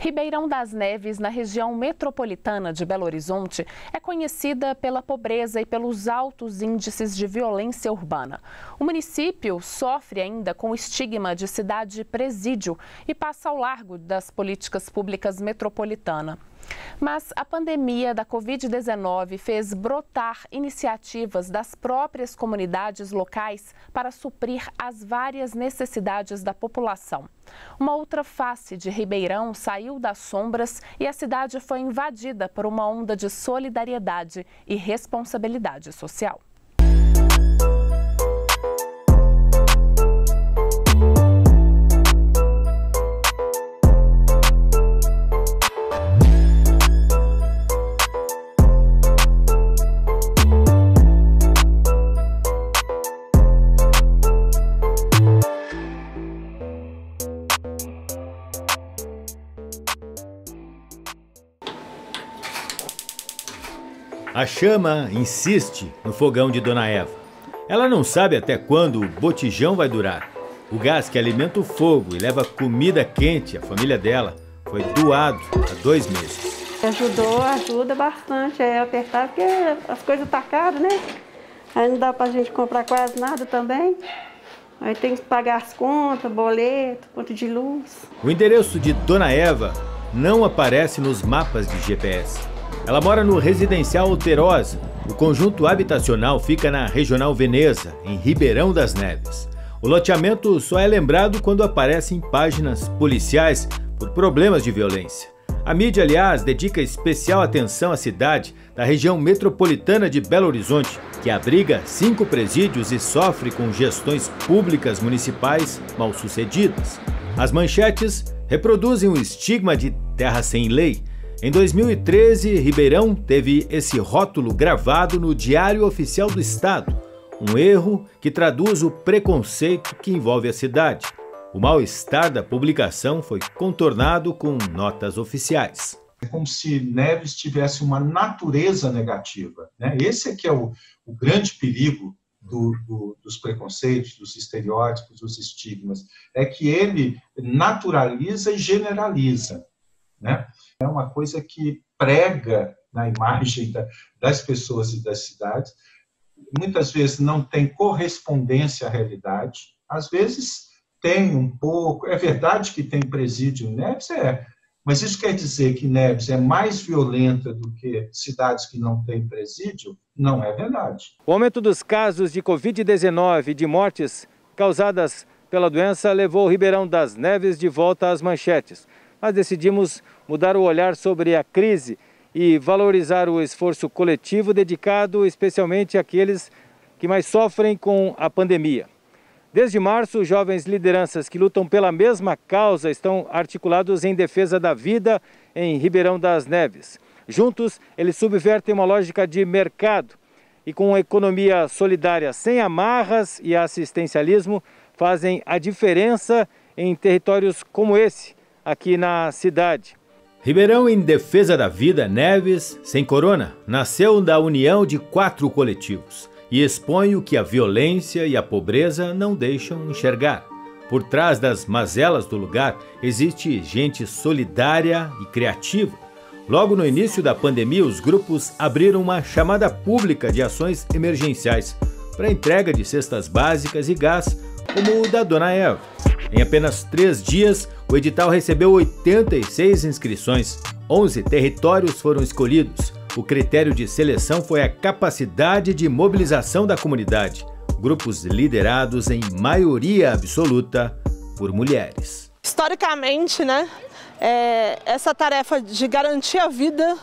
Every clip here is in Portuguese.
Ribeirão das Neves, na região metropolitana de Belo Horizonte, é conhecida pela pobreza e pelos altos índices de violência urbana. O município sofre ainda com o estigma de cidade presídio e passa ao largo das políticas públicas metropolitanas. Mas a pandemia da Covid-19 fez brotar iniciativas das próprias comunidades locais para suprir as várias necessidades da população. Uma outra face de Ribeirão saiu das sombras e a cidade foi invadida por uma onda de solidariedade e responsabilidade social. A chama insiste no fogão de Dona Eva. Ela não sabe até quando o botijão vai durar. O gás que alimenta o fogo e leva comida quente à família dela foi doado há 2 meses. Ajuda bastante a apertar, porque as coisas estão caras, né? Aí não dá pra gente comprar quase nada também. Aí tem que pagar as contas, boleto, conta de luz. O endereço de Dona Eva não aparece nos mapas de GPS. Ela mora no residencial Alterosa. O conjunto habitacional fica na Regional Veneza, em Ribeirão das Neves. O loteamento só é lembrado quando aparece em páginas policiais por problemas de violência. A mídia, aliás, dedica especial atenção à cidade da região metropolitana de Belo Horizonte, que abriga 5 presídios e sofre com gestões públicas municipais mal sucedidas. As manchetes reproduzem o estigma de terra sem lei. Em 2013, Ribeirão teve esse rótulo gravado no Diário Oficial do Estado, um erro que traduz o preconceito que envolve a cidade. O mal-estar da publicação foi contornado com notas oficiais. É como se Neves tivesse uma natureza negativa, né? Esse é que é o grande perigo dos preconceitos, dos estereótipos, dos estigmas, é que ele naturaliza e generaliza, né? É uma coisa que prega na imagem das pessoas e das cidades. Muitas vezes não tem correspondência à realidade. Às vezes tem um pouco. É verdade que tem presídio em Neves? Mas isso quer dizer que Neves é mais violenta do que cidades que não têm presídio? Não é verdade. O aumento dos casos de Covid-19 e de mortes causadas pela doença levou o Ribeirão das Neves de volta às manchetes. Mas decidimos mudar o olhar sobre a crise e valorizar o esforço coletivo dedicado especialmente àqueles que mais sofrem com a pandemia. Desde março, jovens lideranças que lutam pela mesma causa estão articulados em defesa da vida em Ribeirão das Neves. Juntos, eles subvertem uma lógica de mercado e com uma economia solidária sem amarras e assistencialismo fazem a diferença em territórios como esse, aqui na cidade. Ribeirão em Defesa da Vida Neves Sem Corona nasceu da união de 4 coletivos e expõe o que a violência e a pobreza não deixam enxergar. Por trás das mazelas do lugar existe gente solidária e criativa. Logo no início da pandemia, os grupos abriram uma chamada pública de ações emergenciais para entrega de cestas básicas e gás, como o da Dona Eva. Em apenas 3 dias, o edital recebeu 86 inscrições, 11 territórios foram escolhidos. O critério de seleção foi a capacidade de mobilização da comunidade. Grupos liderados em maioria absoluta por mulheres. Historicamente, né, essa tarefa de garantir a vida,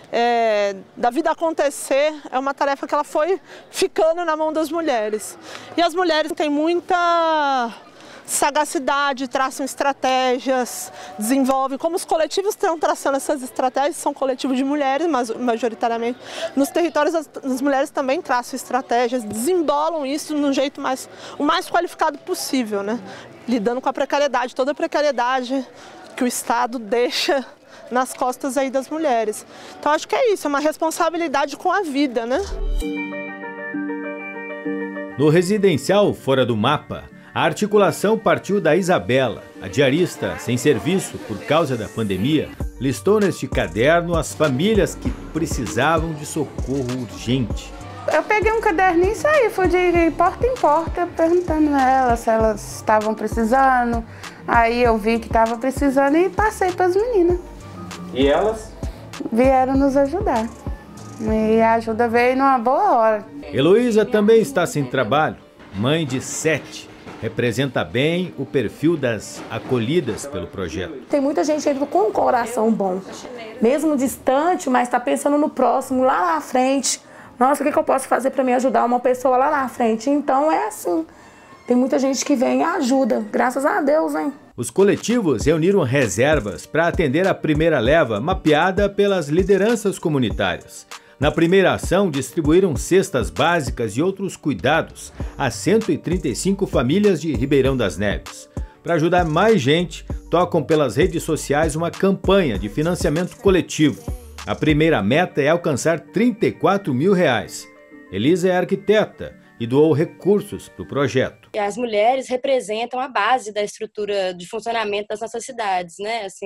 da vida acontecer, é uma tarefa que ela foi ficando na mão das mulheres. E as mulheres têm muita sagacidade, traçam estratégias, desenvolvem, como os coletivos estão traçando essas estratégias, são coletivos de mulheres, mas majoritariamente nos territórios as mulheres também traçam estratégias, desembolam isso no jeito o mais qualificado possível, né? Lidando com a precariedade, toda a precariedade que o Estado deixa nas costas aí das mulheres. Então acho que é isso, é uma responsabilidade com a vida, né? No residencial Fora do Mapa, A articulação partiu da Isabela. A diarista, sem serviço por causa da pandemia, listou neste caderno as famílias que precisavam de socorro urgente. Eu peguei um caderninho e saí, fui de porta em porta perguntando a elas se elas estavam precisando. Aí eu vi que estava precisando e passei para as meninas. E elas? Vieram nos ajudar. E a ajuda veio numa boa hora. Heloísa também está sem trabalho, mãe de 7. Representa bem o perfil das acolhidas pelo projeto. Tem muita gente ainda com um coração bom, mesmo distante, mas está pensando no próximo, lá na frente. Nossa, o que eu posso fazer para me ajudar uma pessoa lá na frente? Então é assim, tem muita gente que vem e ajuda, graças a Deus, hein? Os coletivos reuniram reservas para atender a primeira leva mapeada pelas lideranças comunitárias. Na primeira ação, distribuíram cestas básicas e outros cuidados a 135 famílias de Ribeirão das Neves. Para ajudar mais gente, tocam pelas redes sociais uma campanha de financiamento coletivo. A primeira meta é alcançar R$34 mil. Elisa é arquiteta e doou recursos para o projeto. As mulheres representam a base da estrutura de funcionamento das nossas cidades, né? Assim,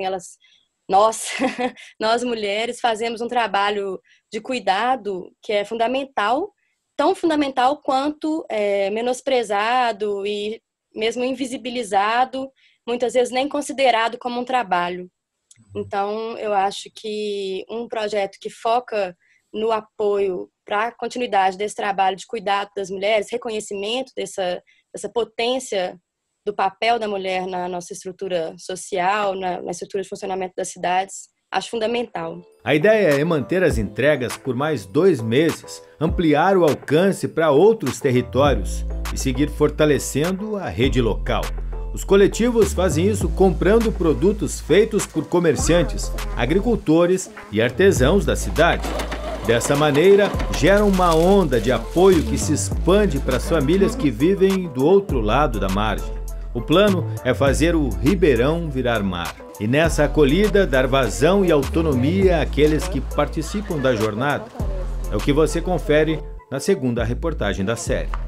nós mulheres fazemos um trabalho de cuidado que é fundamental, tão fundamental quanto menosprezado e mesmo invisibilizado, muitas vezes nem considerado como um trabalho. Então, eu acho que um projeto que foca no apoio para a continuidade desse trabalho de cuidado das mulheres, reconhecimento dessa potência do papel da mulher na nossa estrutura social, na estrutura de funcionamento das cidades, acho fundamental. A ideia é manter as entregas por mais 2 meses, ampliar o alcance para outros territórios e seguir fortalecendo a rede local. Os coletivos fazem isso comprando produtos feitos por comerciantes, agricultores e artesãos da cidade. Dessa maneira, geram uma onda de apoio que se expande para as famílias que vivem do outro lado da margem. O plano é fazer o Ribeirão virar mar. E nessa acolhida, dar vazão e autonomia àqueles que participam da jornada. É o que você confere na segunda reportagem da série.